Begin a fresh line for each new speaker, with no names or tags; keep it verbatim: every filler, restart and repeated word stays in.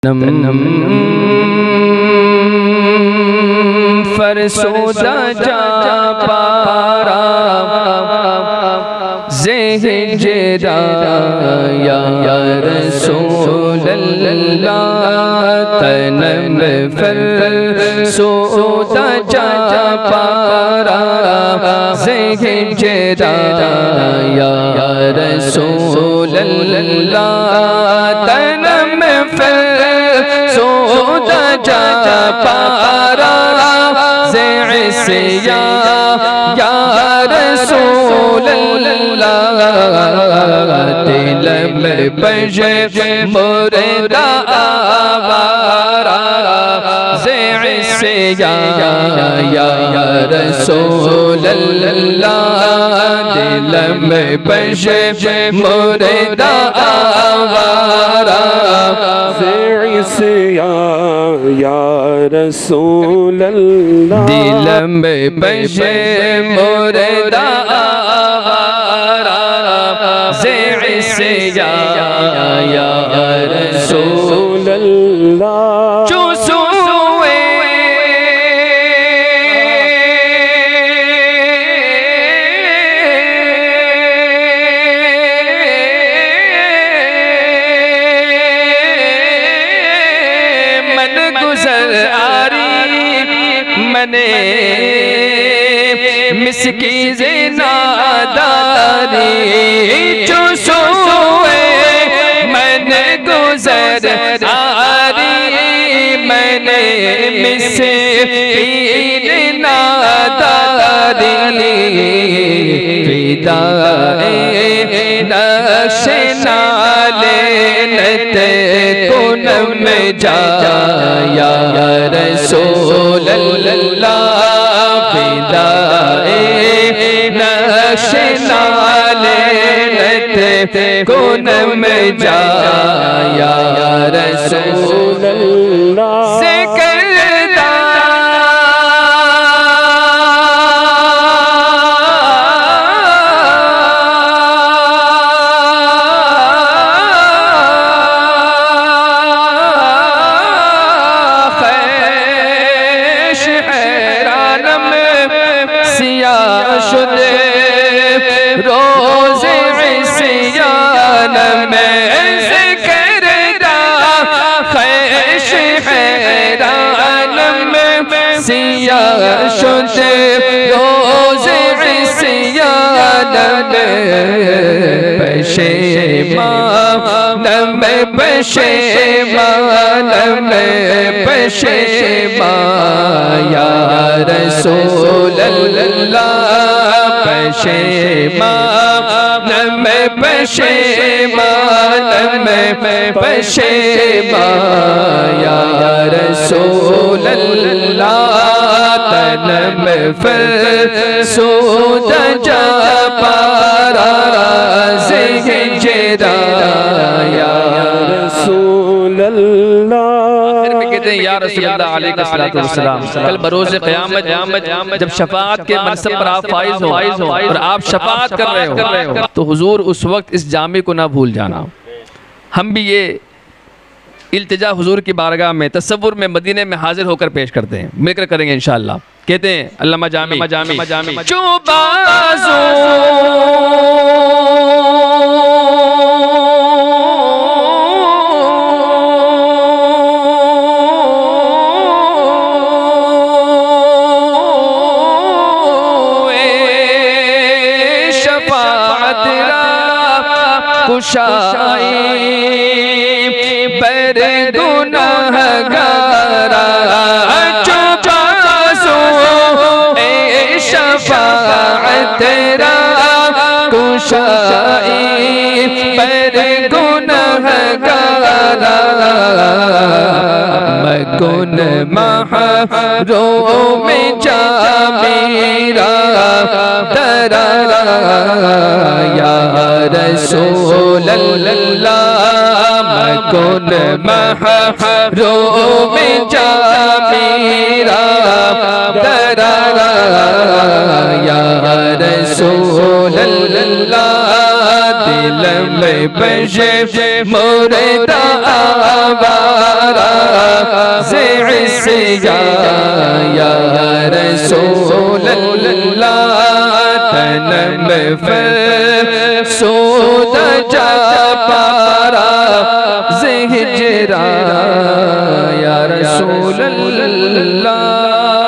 तनम फरसोदा जा पारा ज़ेह जेदा या रसूलल्लाह तनम फरसोदा जा पारा ज़ेह जेदा या रसूलल्लाह तनम फरसोदा जा पारा से या या रसूलल्लाह दिल में बजे मुर्दा आवारा से या या रसूलल्लाह दिल में बजे मुर्दा आवारा
से या या रसूलल्लाह
दिल में बजे मुर्दा आवारा से या या
रसूलल्लाह
मने मिसकी ज़िनादारी जो सोए मैंने गुज़र आरी मैंने मिसकी नादारी फिदाए नक्श नाले नते कुनम में जाया रसूलल्लाह फिदाए नक्श नाले नते कुनम में जाया रसूलल्लाह रोज़े इस्यान में ज़िक्र ख़ैश हैरान में सिया शुदे रोज़े इस्यान में पशेमान में पशेमान में पशेमान या रसूलल्लाह पशेमान में पशेमान में पशेमान या रसूलल्लाह तनम फरसोदा जा पारा ज़ेह जेदा या
रसूलल्लाह।
कहते हैं या रसूलल्लाह अलैहिस्सलातु वस्सलाम कल बरोज़े क़यामत जब शफ़ाअत के मनसब पर आप फाइज़ हो और आप शफ़ाअत कर रहे हो तो हुजूर उस वक्त इस जामे को ना भूल जाना। हम भी ये इल्तिजा हुजूर की बारगाह में तसव्वुर में मदीने में हाजिर होकर पेश करते हैं, मिलकर करेंगे इंशाअल्लाह। कहते हैं अल्लामा जामी जामी जामी कुशाई बर गुनाहगारा चुकासो ए शफाअत रा कुशाई बर गुनाहगारा मकुन महरूम जामीरा दरा या रसूलल्लाह मकुन महरूम जामीरा दरा या रसूलल्लाह दिल में बजे मुर्दा आवारा से या या रसूल अल्लाह तलब फरसूद जा पारा हिजरा या रसूल अल्लाह।